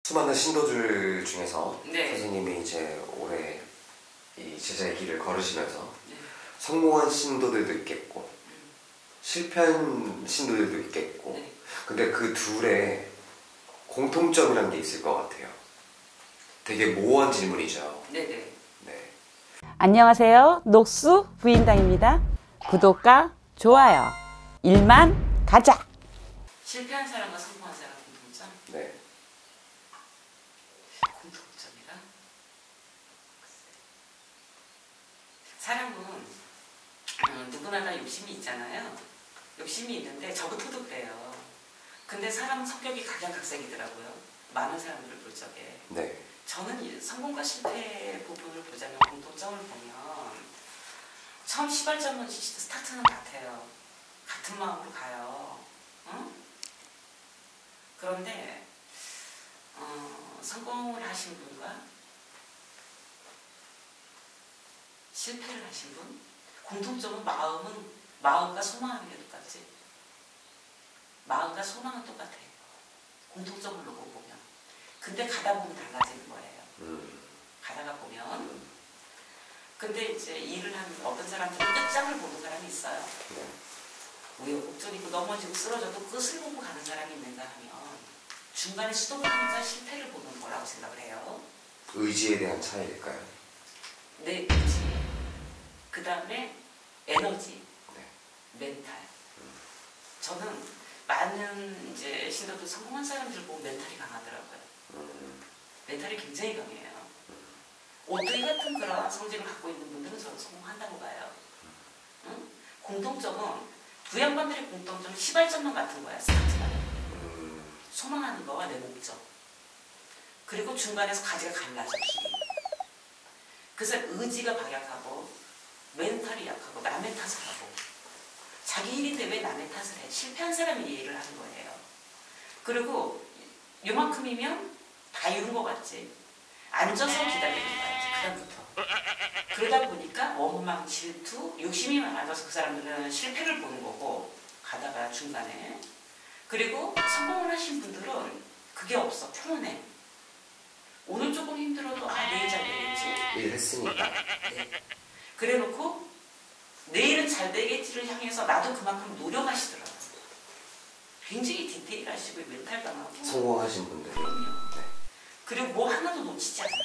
수많은 신도들 중에서 네. 선생님이 이제 올해 이 제자의 길을 걸으시면서 네. 성공한 신도들도 있겠고 실패한 신도들도 있겠고 네. 근데 그 둘의 공통점이라는 게 있을 것 같아요. 되게 모호한 질문이죠. 네네. 네. 안녕하세요. 녹수 부인당입니다. 구독과 좋아요. 일만 가자. 실패한 사람과 성공한 사람 공통점? 네. 공통점이라? 사람은 누구나 다 욕심이 있잖아요. 욕심이 있는데 저부터도 그래요. 근데 사람 성격이 각양각색이더라고요. 많은 사람들을 볼 적에. 네. 저는 성공과 실패 부분을 보자면 공통점을 보면 처음 시발점은 스타트는 같아요. 같은 마음으로 가요. 응? 그런데 성공을 하신 분과 실패를 하신 분 공통점은 마음과 소망하는 게 똑같지. 마음과 소망은 똑같아요. 공통점을 놓고 보면. 근데 가다 보면 달라지는 거예요. 가다가 보면. 근데 이제 일을 하는 어떤 사람들은 끝장을 보는 사람이 있어요. 우여곡절 있고 넘어지고 쓰러져도 끝을 보고 가는 사람이 있는가 하면 중간에 수동을 하니까 실패를 보는 거라고 생각을 해요. 의지에 대한 차이일까요? 네, 그렇지. 그 다음에 에너지, 네. 멘탈. 저는 많은 이제 신도들 성공한 사람들 보고 멘탈이 강하더라고요. 멘탈이 굉장히 강해요. 오뚜기 같은 그런 성질을 갖고 있는 분들은 저는 성공한다고 봐요. 응? 공통점은 두 양반들의 공통점은 시발점만 같은 거야. 스타트가. 소망하는 거와 내 목적. 그리고 중간에서 가지가 갈라져 길이. 그래서 의지가 박약하고 멘탈이 약하고 남의 탓을 하고 자기 일인데 왜 남의 탓을 해? 실패한 사람이 이 일을 하는 거예요. 그리고 요만큼이면 다 이룬 것 같지. 앉아서 기다리는 거야. 그다음부터. 그러다 보니까 원망, 질투, 욕심이 많아져서 그 사람들은 실패를 보는 거고 가다가 중간에. 그리고 성공을 하신 분들은 그게 없어. 평온해. 오늘 조금 힘들어도 내일 잘 되겠지. 일했으니까. 네. 그래놓고 내일은 잘 되겠지를 향해서 나도 그만큼 노력하시더라고요. 굉장히 디테일하시고 멘탈 강하고 성공하신 분들이. 그럼요. 네. 그리고 뭐 하나도 놓치지 않아요.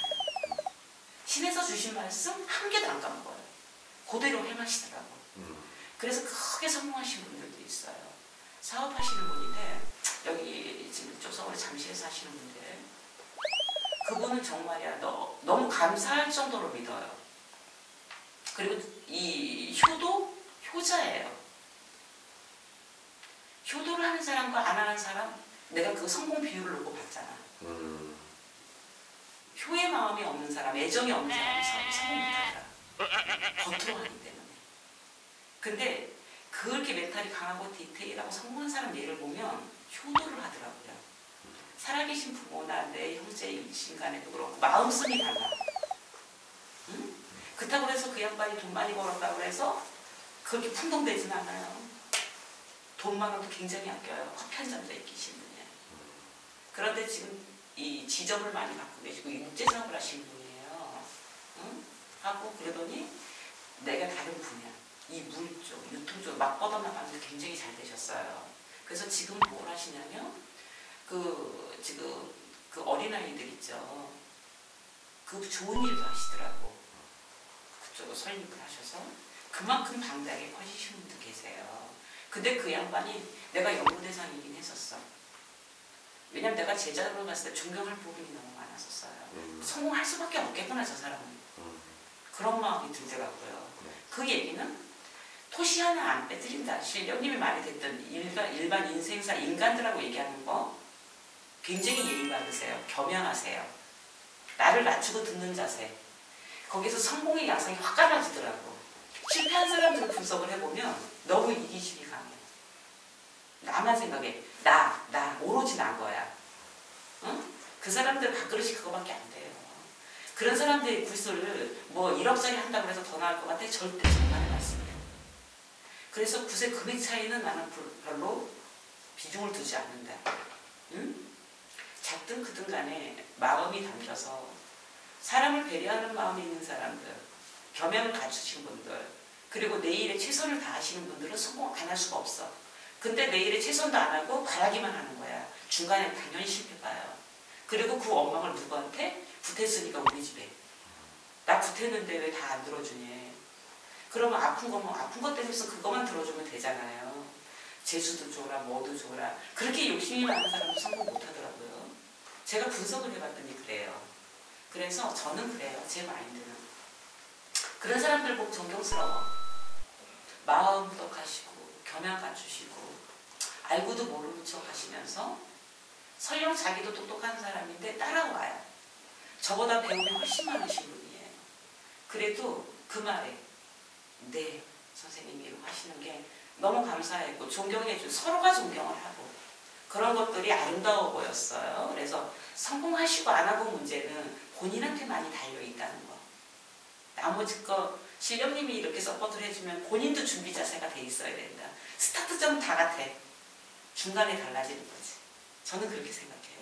신에서 주신 말씀 한 개도 안 까먹어요. 그대로 행하시더라고. 그래서 크게 성공하신 분들도 있어요. 사업하시는 분인데 여기 지금 이쪽 서울에 잠실에 사시는 분들 그분은 정말이야 너무 감사할 정도로 믿어요. 그리고 이 효자예요. 효도를 하는 사람과 안 하는 사람 내가 그 성공 비율을 놓고 봤잖아. 효의 마음이 없는 사람, 애정이 없는 사람이 성공 못하더라. 겉으로 하기 때문에. 근데 그렇게 멘탈이 강하고 디테일하고 성공한 사람 예를 보면 효도를 하더라고요. 살아계신 부모나 내 형제이신 간에도 그렇고 마음씀이 달라. 응? 그렇다고 해서 그 양반이 돈 많이 벌었다고 해서 그렇게 풍덩대진 않아요. 돈 많아도 굉장히 아껴요. 커피 한 잔도 아끼시는 분이에요. 그런데 지금 이 지점을 많이 갖고 계시고 육제사업을 하시는 분이에요. 응? 하고 그러더니 내가 다른 분야, 이 물 쪽, 유통 쪽 막 뻗어나가는데 굉장히 잘 되셨어요. 그래서 지금 뭘 하시냐면 지금 그 어린아이들 있죠. 그 좋은 일도 하시더라고. 그쪽으로 설립을 하셔서 그만큼 당당하게 커지시는 분도 계세요. 근데 그 양반이 내가 연구대상이긴 했었어. 왜냐면 내가 제자로 갔을 때 존경할 부분이 너무 많았었어요. 성공할 수밖에 없겠구나 저 사람은. 그런 마음이 들더라고요. 그 얘기는 토시 하나 안 빼뜨린다. 실령님이 말이 됐던 일반 인생사 인간들하고 얘기하는 거 굉장히 예의 바르세요. 겸양하세요. 나를 낮추고 듣는 자세. 거기서 성공의 양상이 확 갈라지더라고. 실패한 사람들 분석을 해보면 너무 이기심이 강해. 나만 생각해. 나 오로지 난 거야. 응? 그 사람들 밥그릇이 그거밖에 안 돼요. 그런 사람들의 굿을 뭐 1억짜리 한다고 해서 더 나을 것 같아? 절대 정말 맞습니다. 그래서 굿의 금액 차이는 나는 별로 비중을 두지 않는다. 응? 작든 크든 간에 마음이 담겨서 사람을 배려하는 마음이 있는 사람들, 겸양을 갖추신 분들, 그리고 내일에 최선을 다하시는 분들은 성공 안 할 수가 없어. 근데 내일에 최선도 안 하고 바라기만 하는 거야. 중간에 당연히 실패 봐요. 그리고 그 원망을 누구한테? 붙었으니까 우리 집에. 나 붙었는데 왜 다 안 들어주니? 그러면 아픈 거면 아픈 것 때문에 그것만 들어주면 되잖아요. 재수도 줘라, 뭐도 줘라. 그렇게 욕심이 많은 사람은 성공 못 하더라고요. 제가 분석을 해봤더니 그래요. 그래서 저는 그래요. 제 마인드는. 그런 사람들 보고 존경스러워. 마음 후덕하시고 겸양 갖추시고 알고도 모르는 척 하시면서 설령 자기도 똑똑한 사람인데 따라와요. 저보다 배움이 훨씬 많으신 분이에요. 그래도 그 말에 네 선생님이 이렇게 하시는 게 너무 감사했고 존경해주고 서로가 존경을 하고 그런 것들이 아름다워 보였어요. 그래서 성공하시고 안 하고 문제는 본인한테 많이 달려있다는 거. 나머지 거 실령님이 이렇게 서포트를 해주면 본인도 준비 자세가 돼 있어야 된다. 스타트점은 다 같아. 중간에 달라지는 거지. 저는 그렇게 생각해요.